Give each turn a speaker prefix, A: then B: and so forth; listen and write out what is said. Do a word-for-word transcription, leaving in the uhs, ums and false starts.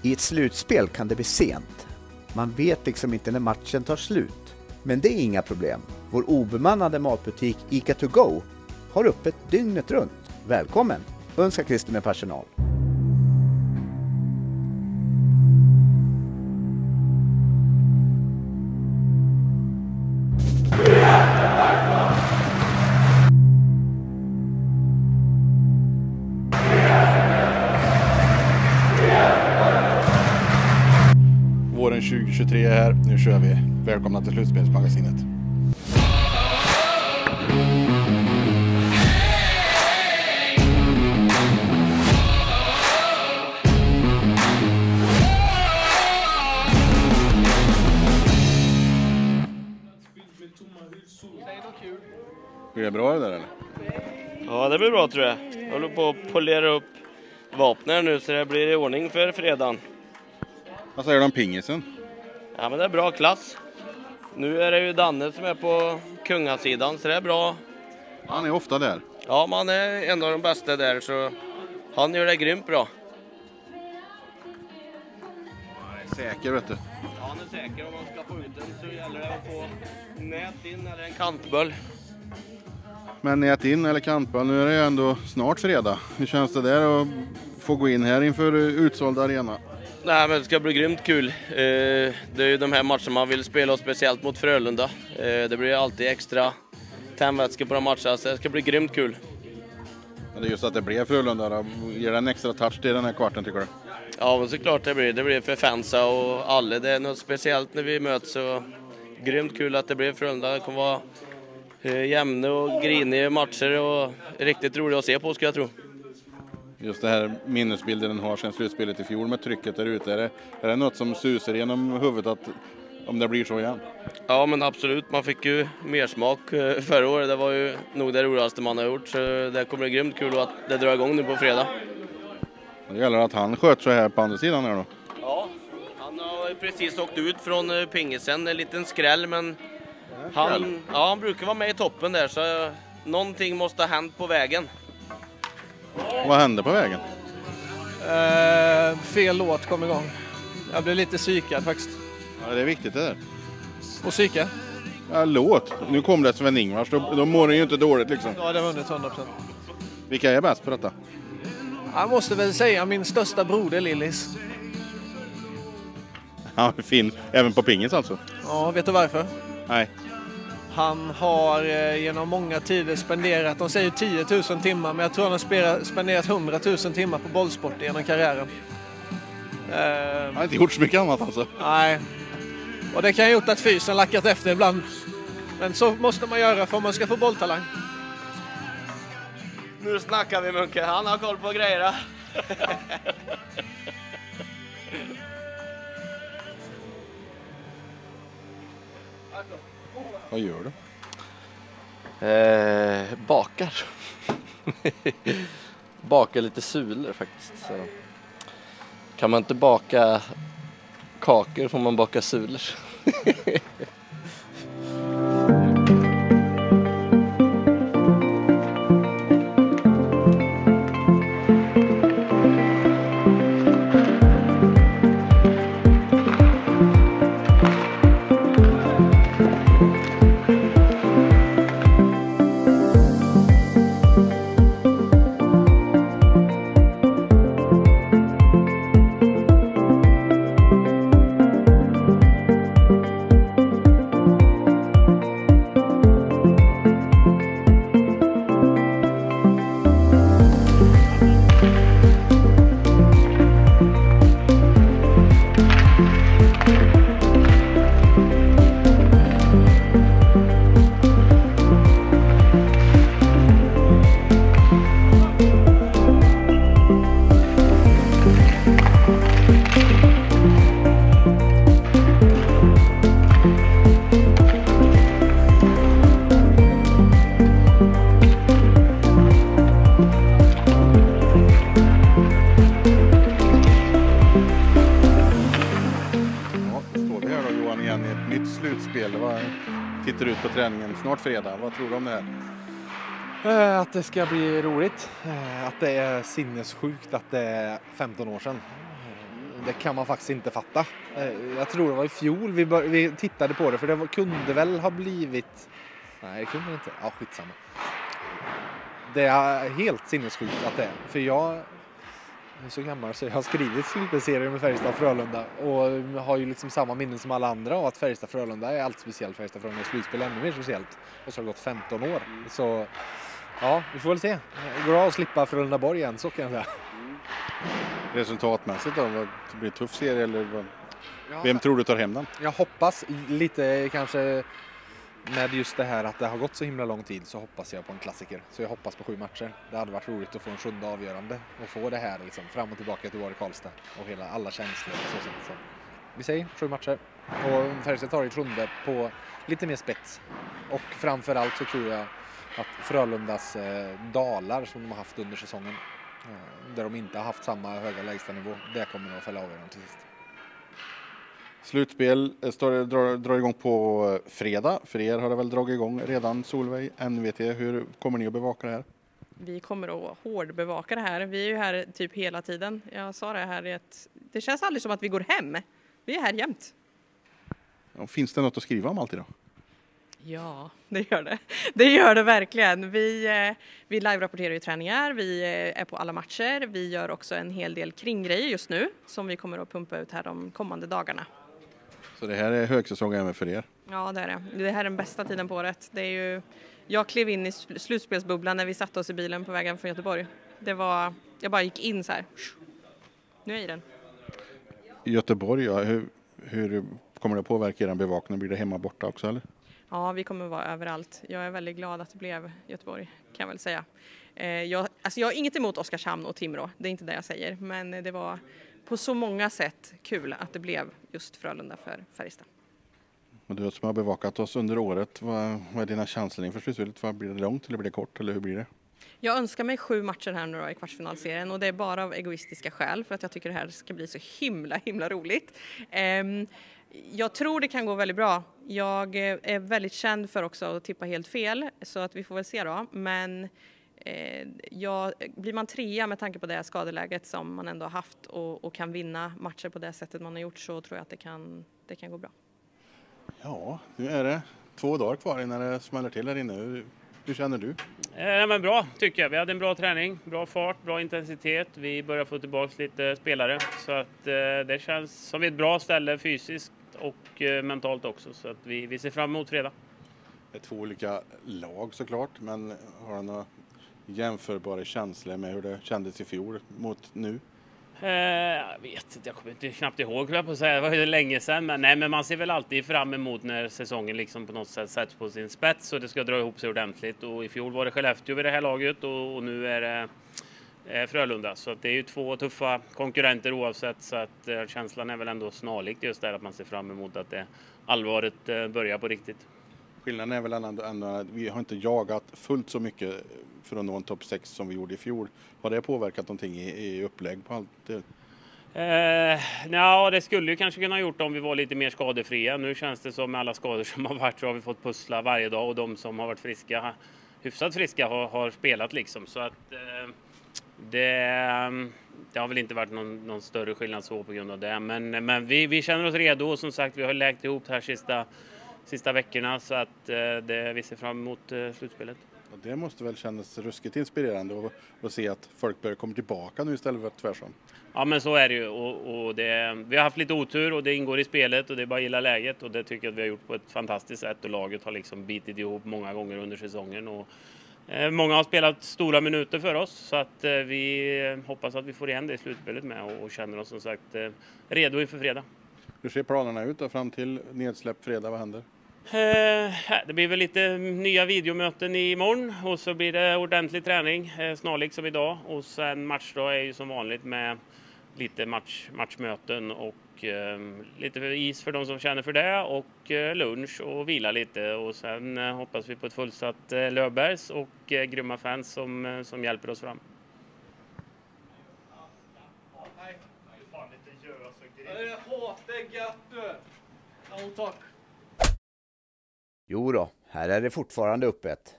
A: I ett slutspel kan det bli sent. Man vet liksom inte när matchen tar slut. Men det är inga problem. Vår obemannade matbutik ICA to go har öppet dygnet runt. Välkommen! Önskar Christer med personal.
B: Våren tjugo tjugotre är här, nu kör vi. Välkomna till Slutspelsmagasinet. Blir det bra det där eller?
C: Ja, det blir bra tror jag. Jag håller på att polera upp vapnen nu så det blir i ordning för fredagen.
B: Vad säger du om pingisen?
C: Ja, men det är bra klass. Nu är det ju Danne som är på kungasidan så det är bra.
B: Han är ofta där.
C: Ja, man är en av de bästa där så han gör det grymt bra.
B: Han är säker vet du.
C: Ja, han är säker. Om man ska få ut den så gäller det att få nät in eller en kantboll.
B: Men nät in eller kantboll, nu är det ju ändå snart fredag. Hur känns det där att få gå in här inför utsåld arena?
C: Nej, men det ska bli grymt kul. Det är ju de här matcherna man vill spela och speciellt mot Frölunda. Det blir alltid extra tändvätska på de matcherna så det ska bli grymt kul.
B: Men det är just att det blev Frölunda då. Ger det en extra touch till den här kvarten tycker du?
C: Ja, men såklart det blir. Det blir för fansa och alla. Det är något speciellt när vi möts så grymt kul att det blir Frölunda. Det kommer vara jämna och griniga matcher och riktigt roligt att se på ska jag tro.
B: Just det här minnesbilden den har sedan slutspelet i fjol med trycket där ute. Är det, är det något som susar genom huvudet att om det blir så igen?
C: Ja, men absolut. Man fick ju mer smak förra året. Det var ju nog det roligaste man har gjort. Så det kommer bli grymt kul att det drar igång nu på fredag.
B: Det gäller att han sköt så här på andra sidan här då.
C: Ja, han har precis åkt ut från pingisen. En liten skräll, men han, ja, han brukar vara med i toppen där. Så någonting måste ha hänt på vägen.
B: Vad hände på vägen?
D: Uh, fel låt kom igång. Jag blev lite psykad faktiskt.
B: Ja, det är viktigt det där.
D: Och psyka?
B: Ja, låt. Nu kom det Sven-Ingvars. Då, då mår det ju inte dåligt liksom.
D: Ja, det var vunnit hundra procent.
B: Vilka är bäst på detta?
D: Jag måste väl säga min största broder Lillis.
B: Ja, fin. Även på pingis alltså?
D: Ja, vet du varför?
B: Nej.
D: Han har eh, genom många tider spenderat, de säger tio tusen timmar, men jag tror han har spelat, spenderat hundra tusen timmar på bollsport genom karriären. Eh,
B: Han har inte gjort så mycket annat alltså?
D: Nej. Och det kan ha gjort att fysen lackat efter ibland. Men så måste man göra för att man ska få bolltalang.
C: Nu snackar vi Munke, han har koll på grejerna.
B: Vad gör du?
E: Eh, bakar. Bakar lite sulor faktiskt. Så. Kan man inte baka kakor får man baka sulor.
B: Tittar ut på träningen snart fredag. Vad tror du om det här?
F: Att det ska bli roligt. Att det är sinnessjukt att det är femton år sedan. det kan man faktiskt inte fatta. Jag tror det var i fjol vi, bör, vi tittade på det, för det var, kunde väl ha blivit... Nej, det kunde inte. Ja, skitsamma. Det är helt sinnessjukt att det är. För jag är så gammal så jag har skrivit slutspelsserien med Färjestad och Frölunda och har ju liksom samma minnen som alla andra av att Färjestad och Frölunda är allt speciellt. Färjestad och Frölunda är slutspel ännu mer speciellt. Och så har det gått femton år. Så ja, vi får väl se. Det går att slippa Frölundaborg igen, så kan jag säga.
B: Resultatmässigt då, det blir en tuff serie eller vad? Ja, vem tror du tar hem den?
F: Jag hoppas lite kanske med just det här att det har gått så himla lång tid, så hoppas jag på en klassiker. Så jag hoppas på sju matcher. Det hade varit roligt att få en sjunde avgörande och få det här liksom fram och tillbaka till Karlstad och hela alla känslor och så, så, så. Vi säger sju matcher och Färjestad tar ett sjunde på lite mer spets. Och framförallt så tror jag att Frölundas eh, dalar som de har haft under säsongen, eh, där de inte har haft samma höga lägsta nivå, det kommer att fälla avgörande till sist.
B: Slutspel står, drar, drar igång på fredag. För er har det väl dragit igång redan, Solveig, N V T. Hur kommer ni att bevaka det här?
G: Vi kommer att hårdbevaka det här. Vi är ju här typ hela tiden. Jag sa det här i ett... Det känns aldrig som att vi går hem. Vi är här jämt.
B: Ja, finns det något att skriva om alltid då?
G: Ja, det gör det. Det gör det verkligen. Vi, vi live-rapporterar ju träningar, vi är på alla matcher. Vi gör också en hel del kringgrejer just nu som vi kommer att pumpa ut här de kommande dagarna.
B: Så det här är högsäsong även för er?
G: Ja, det är det. Det här är den bästa tiden på året. Det är ju... Jag klev in i slutspelsbubblan när vi satte oss i bilen på vägen från Göteborg. Det var... Jag bara gick in så här. Nu är jag i den.
B: Göteborg, ja. Hur, hur kommer det påverka er bevakning? Blir det hemma borta också eller?
G: Ja, vi kommer vara överallt. Jag är väldigt glad att det blev Göteborg, kan jag väl säga. Jag, alltså jag har inget emot Oskarshamn och Timrå, det är inte det jag säger. Men det var på så många sätt kul att det blev just Frölunda för Färjestad.
B: Och du som har bevakat oss under året, vad, vad är dina chanser inför slutspelet? Vad blir det långt eller blir det kort eller hur blir det?
G: Jag önskar mig sju matcher här nu då i kvartsfinalserien och det är bara av egoistiska skäl för att jag tycker det här ska bli så himla himla roligt. Um, Jag tror det kan gå väldigt bra. Jag är väldigt känd för också att tippa helt fel, så att vi får väl se då. Men eh, ja, blir man trea med tanke på det skadeläget som man ändå har haft och, och kan vinna matcher på det sättet man har gjort, så tror jag att det kan, det kan gå bra.
B: Ja, nu är det två dagar kvar innan det smäller till här inne. Hur, hur känner du?
H: Eh, men bra tycker jag. Vi hade en bra träning, bra fart, bra intensitet. Vi börjar få tillbaka lite spelare. Så att eh, det känns som ett bra ställe fysiskt och eh, mentalt också. Så att vi, vi ser fram emot fredag.
B: Det är två olika lag såklart, men har du några jämförbara känslor med hur det kändes i fjol mot nu?
H: Eh, jag vet inte, jag kommer inte knappt ihåg på att säga. Det var ju länge sedan, men, nej, men man ser väl alltid fram emot när säsongen liksom på något sätt sätts på sin spets och det ska dra ihop sig ordentligt. Och i fjol var det Skellefteå vid det här laget och, och nu är det eh, Frölunda. Så att det är ju två tuffa konkurrenter oavsett, så att eh, känslan är väl ändå snarlikt just där att man ser fram emot att det allvaret eh, börjar på riktigt.
B: Skillnaden är väl ändå, ändå att vi har inte jagat fullt så mycket för att nå en topp sex som vi gjorde i fjol. Har det påverkat någonting i, i upplägg på allt det?
H: Eh, ja, det skulle ju kanske kunna ha gjort om vi var lite mer skadefria. Nu känns det som med alla skador som har varit så har vi fått pussla varje dag och de som har varit friska, hyfsat friska har, har spelat liksom. Så att eh, det, det har väl inte varit någon, någon större skillnad så på grund av det. Men, men vi, vi känner oss redo och som sagt vi har läkt ihop det här sista, sista veckorna så att eh, det, vi ser fram emot eh, slutspelet.
B: Och det måste väl kännas ruskigt inspirerande att se att folk börjar komma tillbaka nu istället för tvärsom.
H: Ja, men så är det ju och, och det, vi har haft lite otur och det ingår i spelet och det är bara att gilla läget och det tycker jag att vi har gjort på ett fantastiskt sätt och laget har liksom bitit ihop många gånger under säsongen och eh, många har spelat stora minuter för oss så att eh, vi hoppas att vi får igen det i slutspelet med och, och känner oss som sagt eh, redo inför fredag.
B: Hur ser planerna ut då fram till nedsläpp fredag, vad händer?
H: Det blir väl lite nya videomöten imorgon och så blir det ordentlig träning snarlikt som idag och sen matchdag är ju som vanligt med lite match, matchmöten och eh, lite is för de som känner för det och eh, lunch och vila lite och sen eh, hoppas vi på ett fullsatt eh, Löfbergs och eh, grymma fans som, eh, som hjälper oss fram.
D: Nej, det är fan lite göra så grejer. Jag hatar gött du. Ja, tack.
A: Jo då, här är det fortfarande öppet.